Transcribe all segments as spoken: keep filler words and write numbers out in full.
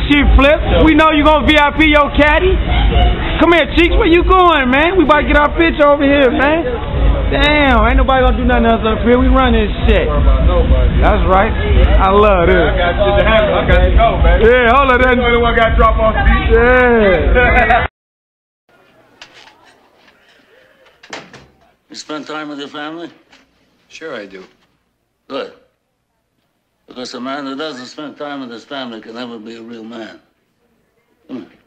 shit flip. We know you gonna V I P your caddy. Come here, Cheeks, where you going, man? We about to get our picture over here, man. Damn, ain't nobody gonna do nothing else up here. We run this shit. That's right. I love this. I got shit to happen. I got to go, man. Yeah, hold on. That's the only one got dropped off seat. Yeah. You spend time with your family? Sure I do. Good. Because a man who doesn't spend time with his family can never be a real man. Come here.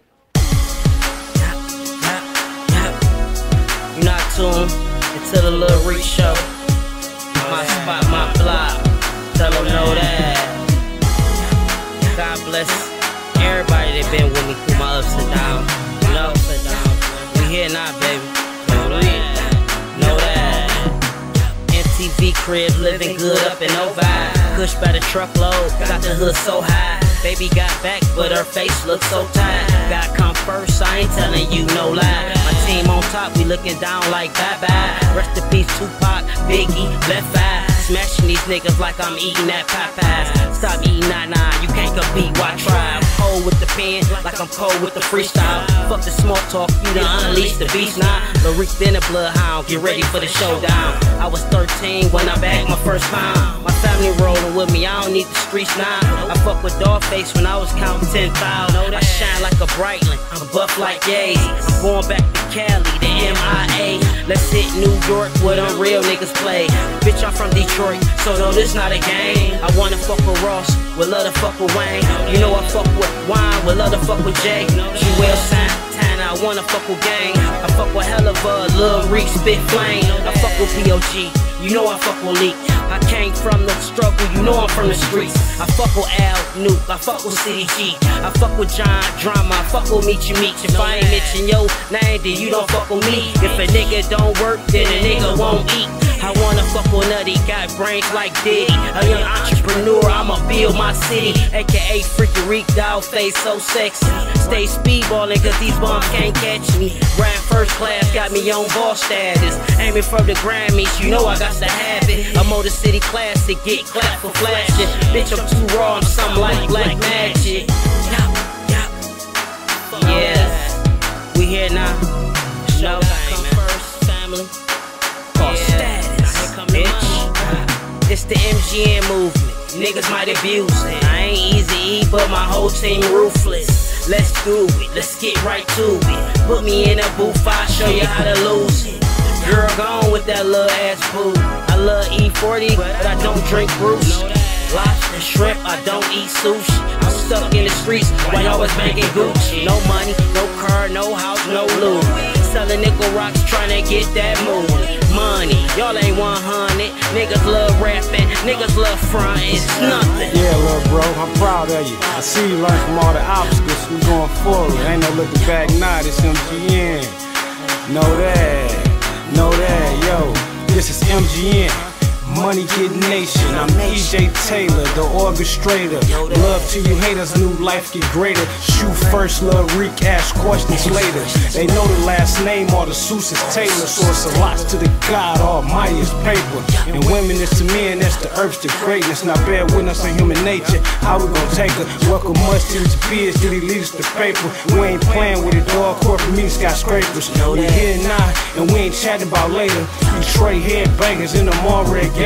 You're not tuned into the Lil Reek Show. My spot, my block. Tell them know that. God bless everybody that been with me through my ups and downs. You know, we here now, baby. Know that. M T V crib, living good up in Novi. Kush by the truckload, got the hood so high. Baby got back, but her face looks so tired. God come first, I ain't telling you no lie. My team on top, we looking down like bye-bye. Rest in peace, Tupac, Biggie, left eye. Smashing these niggas like I'm eating that Popeyes. Stop eating that nine, you can't compete, why try? I'm cold with the pen, like I'm cold with the freestyle. Fuck the small talk, you done unleash the beast now. Lil Reek been a bloodhound, get ready for the showdown. I was thirteen when I bagged my first pound. My family rolling with me, I don't need the streets now. I fuck with Dogface when I was counting ten thousand. I shine like a Brightling, I'm buff like Yeezy. I'm going back to Cali, the M I A. Let's hit New York where them real niggas play. Bitch, I'm from Detroit, so no, this not a game. I wanna fuck with Ross, will love to fuck with Wayne. You know I fuck with Wine, will love to fuck with Jay. She well Santana, I wanna fuck with Gang. I fuck with hell of a Lil Reek, spit flame. I fuck with P O G, you know I fuck with Leak. I came from the struggle, you know I'm from the streets. I fuck with Al Nuke, I fuck with City G. I fuck with John Drama, I fuck with Meet You Meet. If I ain't mention your name, then you don't fuck with me. If a nigga don't work, then a nigga won't eat. I wanna fuck with Nutty, got brains like Diddy. A young entrepreneur, I'ma build my city. A K A Freaky Reek, doll face so sexy. Stay speedballing cause these bums can't catch me. Rap first class, got me on boss status. Aiming for the Grammys, you know I got to have it. A Motor City classic, get clapped for flashing. Bitch, I'm too raw, I'm something like Black Magic. Yeah, we here now. Show come first, family. Call status, bitch. It's the M G M movement. Niggas might abuse it. I ain't easy, but my whole team ruthless. Let's do it, let's get right to it. Put me in a booth, I'll show you how to lose it. Girl, gone with that little ass boo. I love E forty, but I don't drink Bruce. Lobster, shrimp, I don't eat sushi. I'm stuck in the streets while y'all was banking Gucci. No money, no car, no house, no loot. Selling nickel rocks, trying to get that move. Money, y'all ain't one hundred. Niggas love rapping, niggas love front, it's nothing. Yeah, little bro, I'm proud of you. I see you learn from all the obstacles. We going forward, ain't no looking back now. This M G M. Know that, know that, yo. This is M G M. Money Get Nation, I'm E J Taylor, the orchestrator. Love to you haters, new life get greater. Shoot first, Lil Reek, ask questions later. They know the last name, all the Seuss is Taylor. So it's a lot to the God, Almighty's paper. And women is to men, that's the earth to greatness. Now bear witness on human nature, how we gon' take her? Welcome much to his beers, did he lead us to paper? We ain't playing with it, dog, corporate meat skyscrapers. We here now, and we ain't chatting about later. Detroit headbangers in the mall red gators.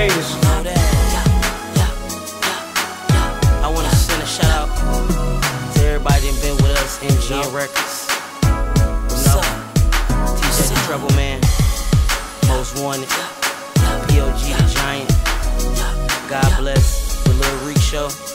I wanna send a shout out to everybody that been with us, M G M Records. You know, T J the Trouble Man, Most Wanted, P O G the Giant. God bless the Lil Reek Show.